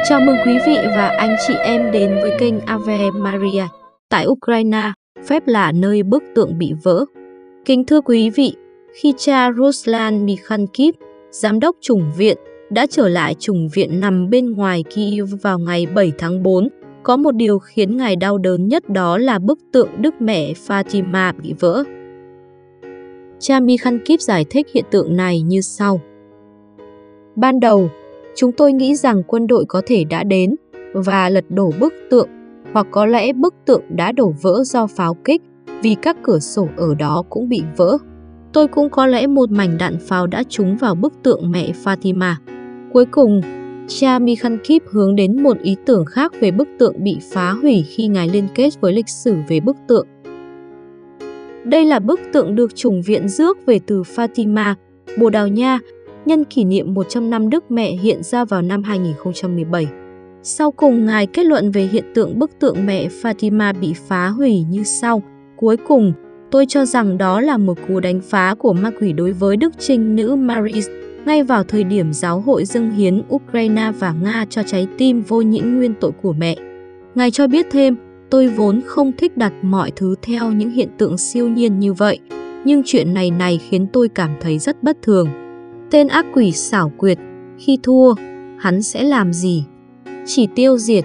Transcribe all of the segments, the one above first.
Chào mừng quý vị và anh chị em đến với kênh Ave Maria. Tại Ukraine, phép lạ nơi bức tượng bị vỡ. Kính thưa quý vị, khi cha Ruslan Mikhankiev, giám đốc chủng viện, đã trở lại chủng viện nằm bên ngoài Kyiv vào ngày 7 tháng 4, có một điều khiến ngài đau đớn nhất, đó là bức tượng Đức Mẹ Fatima bị vỡ. Cha Mikhankiev giải thích hiện tượng này như sau. Ban đầu, chúng tôi nghĩ rằng quân đội có thể đã đến và lật đổ bức tượng, hoặc có lẽ bức tượng đã đổ vỡ do pháo kích, vì các cửa sổ ở đó cũng bị vỡ. Tôi cũng có lẽ một mảnh đạn pháo đã trúng vào bức tượng mẹ Fatima. Cuối cùng, cha Mikhankiev hướng đến một ý tưởng khác về bức tượng bị phá hủy khi ngài liên kết với lịch sử về bức tượng. Đây là bức tượng được chủng viện rước về từ Fatima, Bồ Đào Nha, nhân kỷ niệm 100 năm Đức Mẹ hiện ra vào năm 2017. Sau cùng, ngài kết luận về hiện tượng bức tượng mẹ Fatima bị phá hủy như sau. Cuối cùng, tôi cho rằng đó là một cú đánh phá của ma quỷ đối với Đức Trinh Nữ Maris, ngay vào thời điểm giáo hội dâng hiến Ukraine và Nga cho trái tim vô nhiễm nguyên tội của mẹ. Ngài cho biết thêm, tôi vốn không thích đặt mọi thứ theo những hiện tượng siêu nhiên như vậy, nhưng chuyện này khiến tôi cảm thấy rất bất thường. Tên ác quỷ xảo quyệt, khi thua, hắn sẽ làm gì? Chỉ tiêu diệt.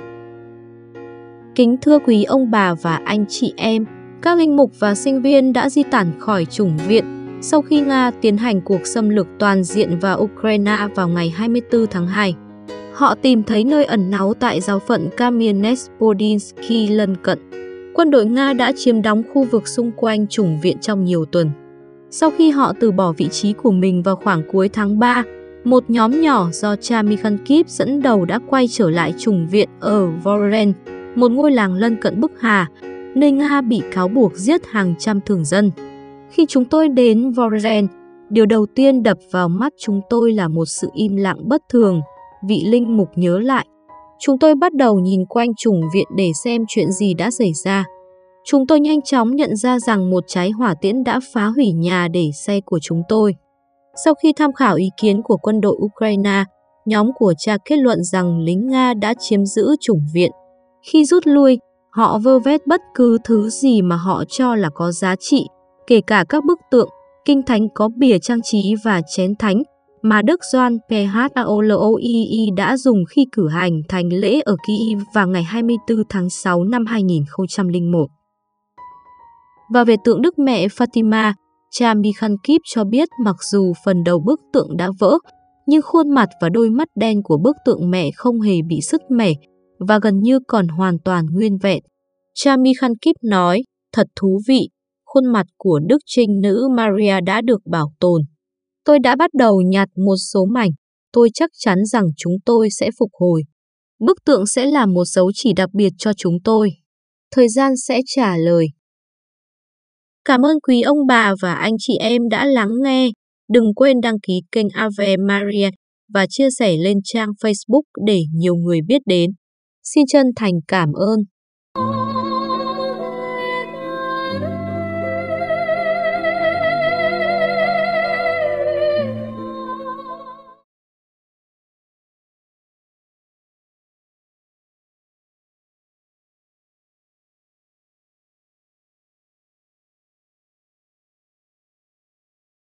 Kính thưa quý ông bà và anh chị em, các linh mục và sinh viên đã di tản khỏi chủng viện sau khi Nga tiến hành cuộc xâm lược toàn diện vào Ukraine vào ngày 24 tháng 2. Họ tìm thấy nơi ẩn náu tại giáo phận Kamianets-Podilsky lân cận. Quân đội Nga đã chiếm đóng khu vực xung quanh chủng viện trong nhiều tuần. Sau khi họ từ bỏ vị trí của mình vào khoảng cuối tháng 3, một nhóm nhỏ do cha Mikhankiev dẫn đầu đã quay trở lại chủng viện ở Voronezh, một ngôi làng lân cận bức Hà, nơi Nga bị cáo buộc giết hàng trăm thường dân. Khi chúng tôi đến Voronezh, điều đầu tiên đập vào mắt chúng tôi là một sự im lặng bất thường, vị linh mục nhớ lại. Chúng tôi bắt đầu nhìn quanh chủng viện để xem chuyện gì đã xảy ra. Chúng tôi nhanh chóng nhận ra rằng một trái hỏa tiễn đã phá hủy nhà để xe của chúng tôi. Sau khi tham khảo ý kiến của quân đội Ukraine, nhóm của cha kết luận rằng lính Nga đã chiếm giữ chủng viện. Khi rút lui, họ vơ vét bất cứ thứ gì mà họ cho là có giá trị, kể cả các bức tượng, kinh thánh có bìa trang trí và chén thánh mà Đức Gioan Paoloii đã dùng khi cử hành thánh lễ ở Kyiv vào ngày 24 tháng 6 năm 2001. Và về tượng Đức Mẹ Fatima, cha Mikhankiev cho biết mặc dù phần đầu bức tượng đã vỡ, nhưng khuôn mặt và đôi mắt đen của bức tượng mẹ không hề bị sứt mẻ và gần như còn hoàn toàn nguyên vẹn. Cha Mikhankiev nói, thật thú vị, khuôn mặt của Đức Trinh Nữ Maria đã được bảo tồn. Tôi đã bắt đầu nhặt một số mảnh, tôi chắc chắn rằng chúng tôi sẽ phục hồi. Bức tượng sẽ là một dấu chỉ đặc biệt cho chúng tôi. Thời gian sẽ trả lời. Cảm ơn quý ông bà và anh chị em đã lắng nghe. Đừng quên đăng ký kênh Ave Maria và chia sẻ lên trang Facebook để nhiều người biết đến. Xin chân thành cảm ơn.